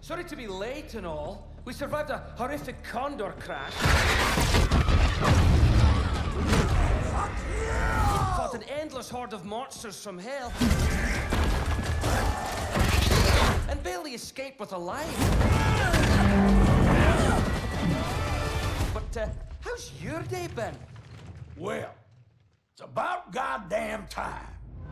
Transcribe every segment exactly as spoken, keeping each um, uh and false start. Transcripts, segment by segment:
Sorry to be late and all. We survived a horrific condor crash. Fought an endless horde of monsters from hell. And barely escaped with a life. But, uh, how's your day been? Well, it's about goddamn time.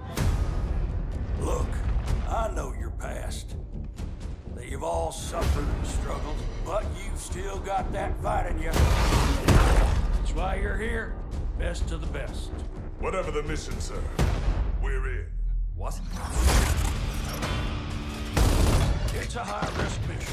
Look, I know your past. That you've all suffered and struggled, but you've still got that fight in you. That's why you're here. Best of the best. Whatever the mission, sir, we're in. What? It's a high-risk mission.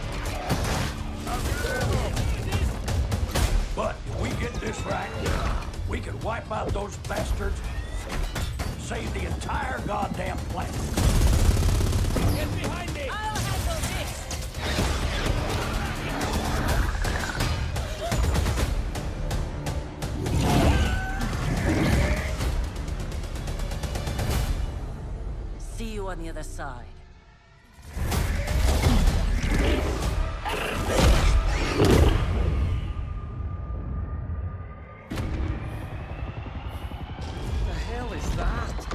But if we get this right, we can wipe out those bastards, save the entire goddamn planet. Get behind me! I'll handle this! See you on the other side. What the hell is that?